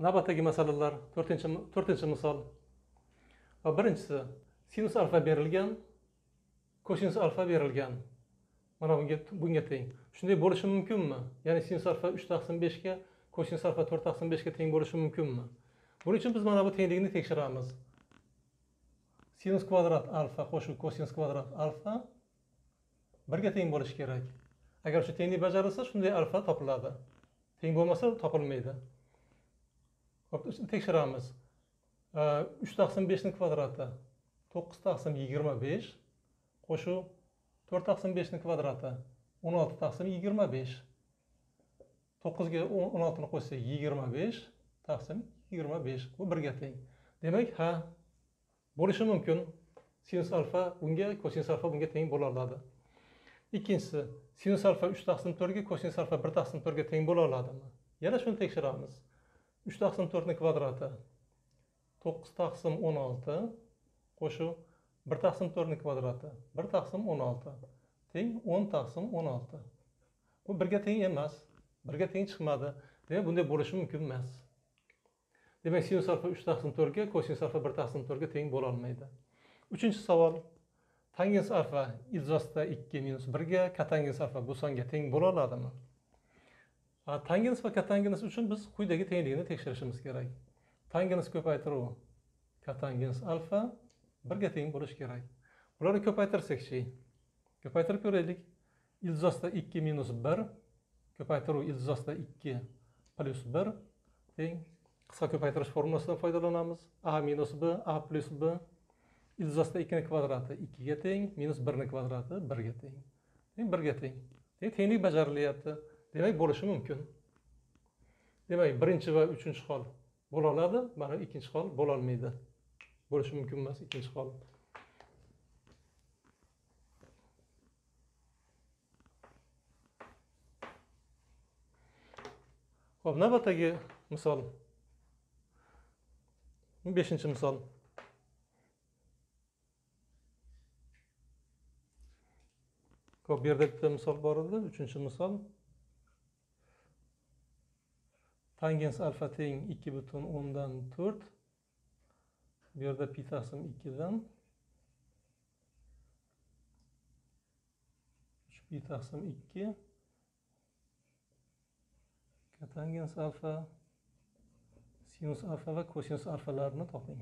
Navbatdagi masalalar 4-chi misol. Va birinchisi sinus alfa berilgan, kosinus alfa berilgan. Mana bunga teng. Shunday bo'lishi mumkinmi? Ya'ni sinus alfa 3/5 ga, kosinus alfa 4/5 ga teng bo'lishi mumkinmi? Buning uchun biz mana bu tenglikni tekshiramiz. Sinus kvadrat alfa qo'shib kosinus kvadrat alfa 1 ga teng bo'lishi kerak. Agar shu tenglik bajarilsa, shunday alfa topiladi. Teng bo'lmasa topilmaydi. Hop, tekshiramiz. 3/5 ning kvadrati 9/25 qo'shib 4/5 ning kvadrati 16/25. 9 ga 16 ni qo'shsak 25/25. Bu 1 ga teng. Demak, ha, bo'lishi mumkin. Sinus alfa bunga, kosinus alfa bunga teng bo'la oladi. Ikkinchisi, sinus alfa 3/4 ga, kosinus alfa 1/4 ga teng bo'la oladimi? Yana shuni tekshiramiz. 3/4 ning kvadrati 9/16 qo'shib 1/4 ning kvadrati 1/16 teng 10/16. Bu 1 ga teng emas. 1 ga teng chiqmadi. Demak, bunday bo'lishi mumkin emas. Demak, sinus alfa 3/4 ga, kosinus alfa 1/4 ga teng bo'la olmaydi. Uchinchi savol. Tangens alfa ilzosida 2 minus 1 ga, kotangens alfa bu songa teng bo'la oladimi? Tangens va kotangens uchun biz quyidagi tenglikni tekshirishimiz kerak. Tangens ko'paytiruv kotangens alfa 1 ga teng bo'lishi kerak. Bularni ko'paytirsak-chi? Ko'paytirib ko'raylik. Ilzosida 2 minus 1 ko'paytiruv ilzosida 2 plus 1 teng qisqa ko'paytirish formulasidan foydalanamiz. A minus b, a plus b ilzosida 2 ning kvadrati 2 ga teng, minus 1 ning kvadrati 1 ga teng. Teng 1 ga teng. Tenglik bajarilyapti. Demak, bo'lishi mumkin. Demak, birinchi va uchinchi hol bo'la oladi, mana ikkinchi hol bo'la olmaydi. Bo'lishi mumkin emas ikkinchi hol. Xo'p, navbatdagi misol. 5-misol. Xo'p, bu yerda bitta misol bor edi, 3-misol. Tangens alfa teng 2/10/4. Bu yerda pi taqsim 2 dan 3 pi taqsim 2 kotangens alfa sinus alfa va kosinus alfalarni toping.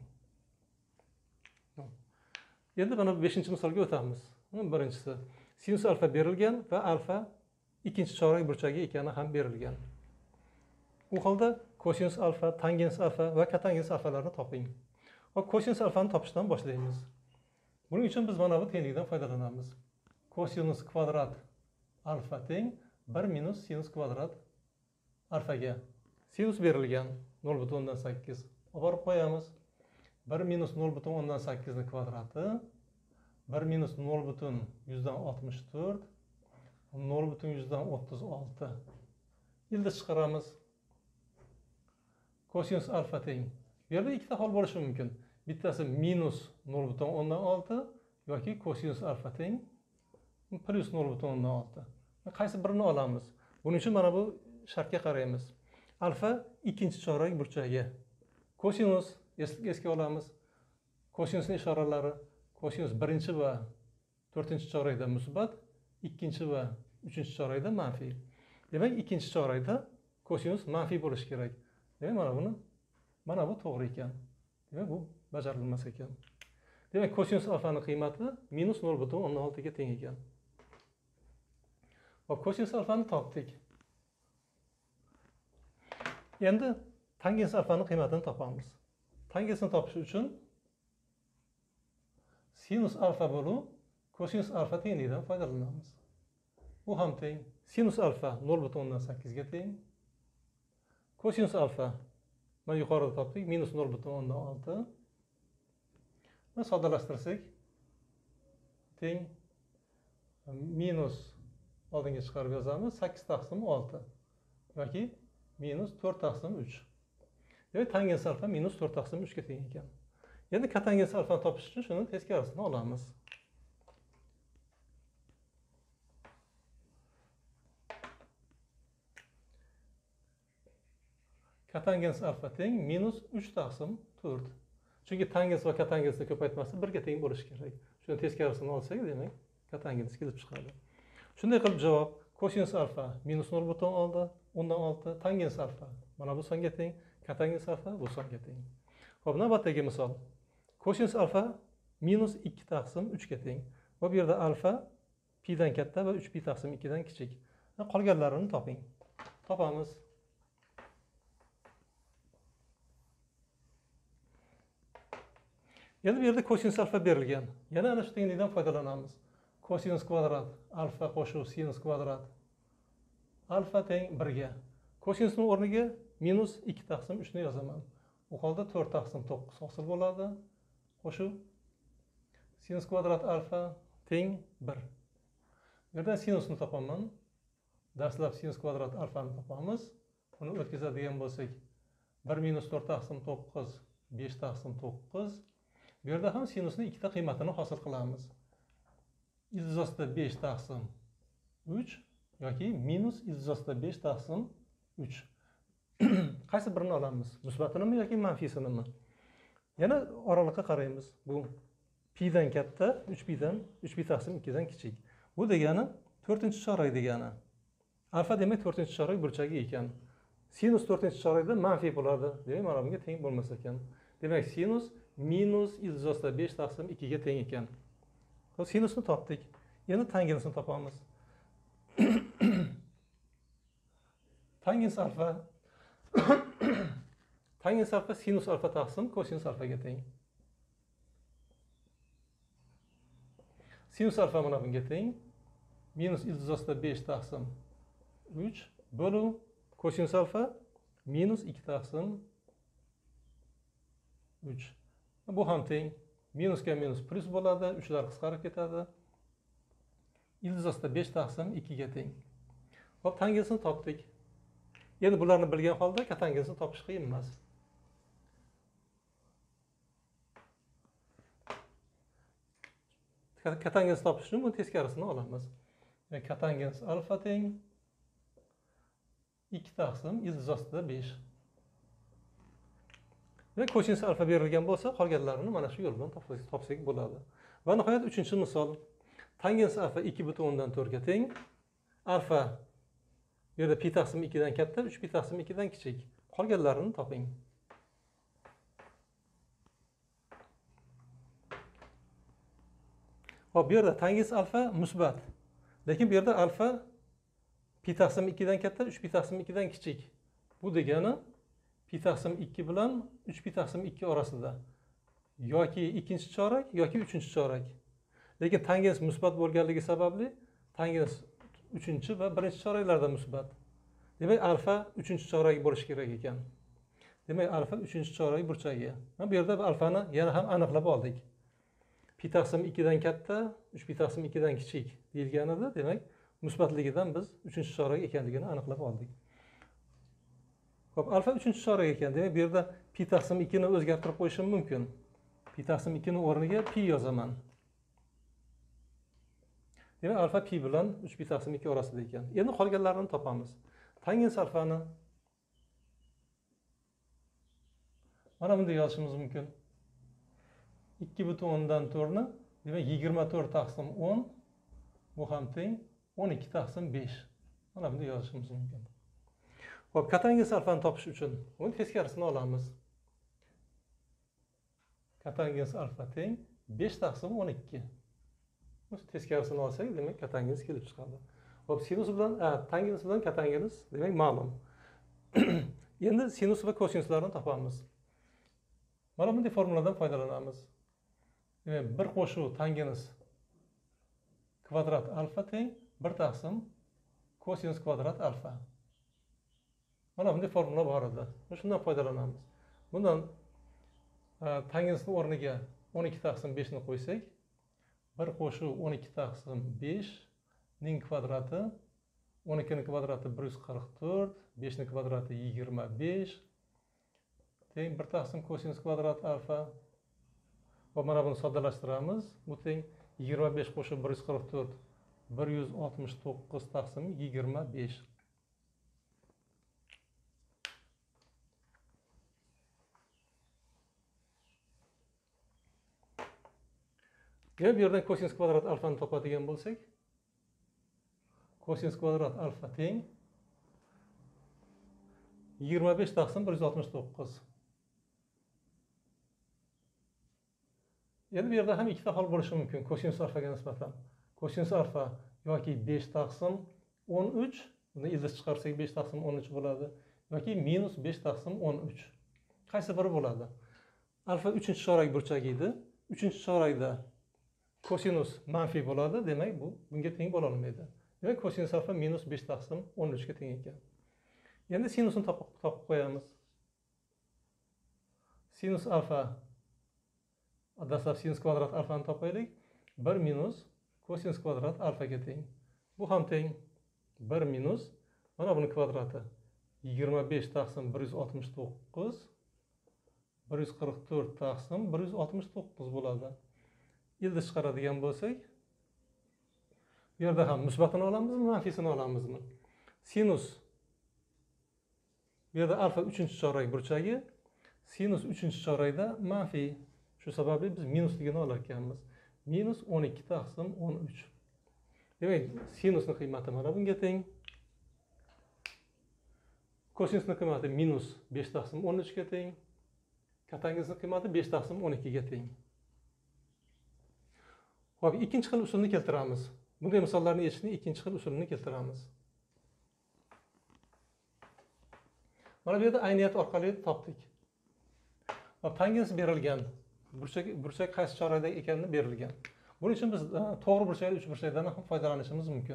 Endi mana 5-misolga o'tamiz. Birinchisi, sinus alfa berilgan va alfa ikkinchi chorak burchagi ekani ham berilgan. U holda kosinus alfa, tangens alfa va kotangens alfalarni toping. Hop, kosinus alfani topishdan boshlaymiz. Buning uchun biz mana bu tenglikdan foydalanamiz. Kosinus kvadrat alfa teng 1 minus sinus kvadrat alfaga. Sinus berilgan 0,8. Olib qo'yamiz. 1 minus 0,8 ning kvadrati 1 minus 0,164 0,136. Ildiz chiqaramiz. Kosinus alfa teng. Bu yerda ikkita hol bo'lishi mumkin. Bittasi minus 0,6 yoki kosinus alfa teng plus 0,6. Qaysi birini olamiz? Buning uchun mana bu shartga qaraymiz. Alfa ikkinchi chorak burchagi. Kosinus esga olamiz. Kosinusning ishoralari kosinus birinchi va 4-chi chorakda musbat, ikkinchi va 3-chi chorakda manfiy. Demak, ikkinchi chorakda kosinus manfiy bo'lishi kerak. Demak, mana bu to'g'ri ekan. Demak, bu bajarilmas ekan. Demak, kosinus alfaning qiymati minus 0,16 ga teng ekan. Hop, kosinus alfani topdik. Endi tangens alfaning qiymatini topamiz. Tangensni topish uchun sinus alfa bo'lib kosinus alfa tenglikdan foydalanamiz. Bu ham teng. Sinus alfa 0,8 ga teng. Kosinus alfa mana yuqorida topdik, minus 0,16. Mana soddalashtirsak teng minus oldinga chiqarib yozamiz 8/6 yoki minus 4/3. Demak, tangens alfa minus 4/3 ga teng ekan. Endi kotangens alfani topish uchun shuni teskarisini olamiz. Kotangens alfa teng minus 3 taqsim 4. Chunki tangens va kotangensni ko'paytmasi 1 ga teng bo'lishi kerak. Shuni teskarisini olsak, demak, kotangens kelib chiqadi. Shunday qilib javob kosinus alfa minus 0,6, undan 6, tangens alfa mana bu songa teng, kotangens alfa bu songa teng. Xo'p, navbatdagi misol. Kosinus alfa minus 2 taqsim 3 ga teng. Va bu yerda alfa pi dan katta va 3 pi taqsim 2 dan kichik. Qolganlarini toping. Topamiz. Endi bu yerda kosinus alfa berilgan. Yana ana shu tenglikdan foydalanamiz. Kosinus kvadrat alfa qo'shib sinus kvadrat alfa teng 1 ga. Kosinusning o'rniga minus 2 taqsim 3 ni yozaman. Bu holda 4 taqsim 9 hosil bo'ladi. Qo'shib sinus kvadrat alfa teng 1. Bu yerdan sinusni topaman. Dastlab sinus kvadrat alfani topamiz. Buni o'tkazadigan bo'lsak 1 minus 4 taqsim 9 5 taqsim 9. Bu yerda ham sinusning ikkita qiymatini hosil qilamiz. Izzosida 5 taqsim 3 yoki minus izzosida 5 taqsim 3. Qaysi birini olamiz? Musbatinimi yoki manfiysinimi? Yana oraliqqa qaraymiz. Bu pi dan katta, 3 pi taqsim 2 dan kichik. Bu degani 4-chorak degani. Alfa demak 4-chorak burchagi ekan. Sinus 4-chorakda manfiy bo'ladi. Demak, mana bunga teng bo'lmas ekan. Demak, sinus minus izzosida 5 taqsim 2 ga teng ekan. Sinusni topdik. Endi tangensni topamiz. Tangens alfa tangens alfa sinus alfa taqsim kosinus alfaga teng. Sinus alfa mana bunga teng. Minus izzosida 5 taqsim 3 bo'lu kosinus alfa minus 2 taqsim 3. Bu ham teng. Minusga minus plus bo'ladi, 3lar qisqarib ketadi. Izzosida 5 taqsim 2 ga teng. Hop, tangensni topdik. Endi bularni bilgan holda kotangensni topish qiyin emas. Kotangens topish uchun buni teskarisini olamiz. Kotangens alfa teng 2 taqsim izzosida 5. Ve kosinus alfa berilgan bo'lsa, qolganlarini mana shu yo'l bilan topsak bo'ladi. Va nihoyat 3-misol. Tangens alfa 2,4 ga teng. Alfa bu yerda pi taqsim 2 dan katta, 3 pi taqsim 2 dan kichik. Qolganlarini toping. Hop, bu yerda tangens alfa musbat. Lekin bu yerda alfa pi taqsim 2 dan katta, 3 pi taqsim 2 dan kichik. Bu degani pi taqsim 2 bilan 3 pi taqsim 2 orasida. Yoki ikkinchi chorak yoki 3-chorak. Lekin tangens musbat bo'lganligi sababli tangens 3 va 1-choraklarda musbat. Demak, alfa 3-chorak bo'lishi kerak ekan. Demak, alfa 3-chorak burchagi. Bu yerda alfani yana ham aniqlab oldik. Pi taqsim 2 dan katta, 3 pi taqsim 2 dan kichik deyilganida, demak, musbatligidan biz 3-chorak ekanligini aniqlab oldik. Hop, alfa 3-chorak ekan. Demak, bu yerda pi taqsim 2 ni o'zgartirib qo'yishim mumkin. Pi taqsim 2 ni o'rniga pi yozaman. Demak, alfa pi bilan 3 pi taqsim 2 orasida ekan. Endi qolganlarini topamiz. Tangens alfani mana bunday yozishimiz mumkin. 2,4 ni, demak 24 taqsim 10 bu ham teng 12 taqsim 5. Mana bunday yozishimiz mumkin. Hop, kotangens alfani topish uchun uni teskarisini olamiz. Kotangens alfa teng 5 taqsim 12. Biz teskarisini olsak, demak kotangens kelib chiqadi. Hop, sinus bilan tangens bilan kotangens demak ma'lum. Endi sinus va kosinuslarni topamiz. Mana bunday formuladan foydalanamiz. Demak, bir qo'shuv tangens kvadrat alfa teng 1 taqsim kosinus kvadrat alfa. Mana bunday formula bor edi. Shundan foydalanamiz. Bundan tangensning o'rniga 12 taqsim 5 ni qo'ysak, bir qo'shuv 12 taqsim 5 ning kvadrati, 12 ning kvadrati 144, 5 ning kvadrati 25 teng 1 taqsim kosinus kvadrat alfa. Va mana buni soddalashtiramiz. Bu teng 25 qo'shib 144 169 taqsim 25. Yana bu yerdan kosinus kvadrat alfani topadigan bo'lsak, kosinus kvadrat alfa teng 25 taqsim 169. Endi bu yerda ham ikkita hol bo'lishi mumkin kosinus alfaga nisbatan. Kosinus alfa yoki 5 taqsim 13, buni ildiz chiqarsak 5 taqsim 13 bo'ladi, yoki minus 5 taqsim 13. Qaysi biri bo'ladi? Alfa 3-chorak burchak edi. 3-chorakda kosinus manfiy bo'ladi, demak bu bunga teng bo'la olmaydi. Demak kosinus alfa minus 5 taqsim 13 ga teng ekan. Endi sinusini topib qo'yamiz. Sinus alfa, dastlab sinus kvadrat alfani topaylik. 1 minus kosinus kvadrat alfaga teng. Bu ham teng 1 minus mana buni kvadrati 25 taqsim 169 144 taqsim 169 bo'ladi. Ildiz chiqaradigan bo'lsak, bu yerda ham musbatini olamizmi, manfiysini olamizmi? Sinus, bu yerda alfa 3-chorak burchagi, sinus 3-chorakda manfiy. Shu sababli biz minusligini olar ekanmiz. Minus 12 taqsim 13. Demak, sinusning qiymati mana bunga teng. Kosinusning qiymati minus 5 taqsim 13 ga teng. Katanginsning qiymati 5 taqsim 12 ga teng. Xo'p, ikkinchi xil usulni keltiramiz. Bunday misollarni yechishning ikkinchi xil usulini keltiramiz. Mana bu yerda ayniyat orqali topdik. Tangens berilgan. Burchak qaysi chorakda ekanini berilgan. Buning uchun biz to'g'ri burchakli uchburchakdan ham foydalanishimiz mumkin.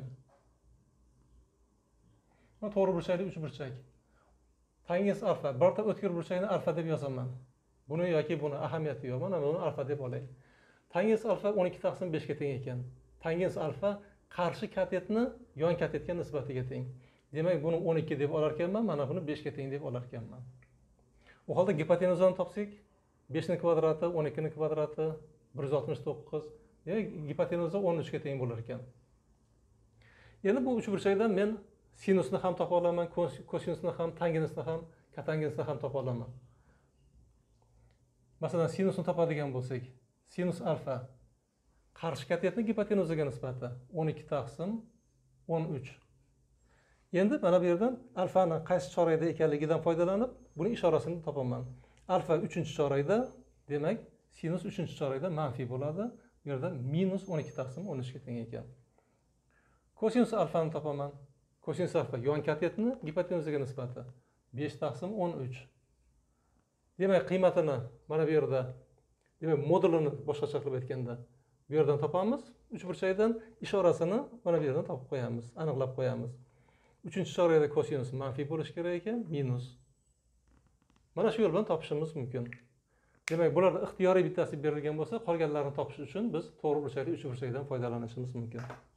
Mana to'g'ri burchakli uchburchak. Tangens alfa, birta o'tkir burchakni alfa deb yozaman. Buni yoki buni ahamiyati yo'q. Mana buni alfa deb olay. Tangens alfa 12 taqsim 5 ga teng ekan. Tangens alfa qarshi katetni yon katetga nisbatiga teng. Demak, buni 12 deb olar ekanman, mana buni 5 ga teng deb olar ekanman. U holda gipotenuzani topsak, 5 ning kvadrati 12 ning kvadrati 169. Demak, gipotenuza 13 ga teng bo'lar ekan. Endi bu uchburchakdan men sinusni ham topa olaman, kosinusni ham, tangensni ham, katangensni ham topa olaman. Masalan, sinusni topadigan bo'lsak, sinus alfa qarshi katetni gipotenuzaga nisbati 12 taqsim 13. Endi mana bu yerdan alfani qaysi chorakda ekanligidan foydalanib, buning ishorasini topaman. Alfa 3-chorakda, demak, sinus 3-chorakda manfiy bo'ladi. Bu yerda minus 12 taqsim 13 ga teng ekan. Kosinus alfani topaman. Kosinus alfa yon katetni gipotenuzaga nisbati 5 taqsim 13. Demak, qiymatini mana bu yerda, demak, modulini boshqacha qilib aytganda, bu yerdan topamiz. Uchburchakdan ishorasini mana bu yerdan topib qo'yamiz, aniqlab qo'yamiz. 3-chorakda kosinus manfiy bo'lishi kerak ekan, minus. Mana shu yo'l bilan topishimiz mumkin. Demak, bularda ixtiyoriy bittasi berilgan bo'lsa, qolganlarini topish uchun biz to'g'ri burchakli uchburchakdan foydalanishimiz mumkin.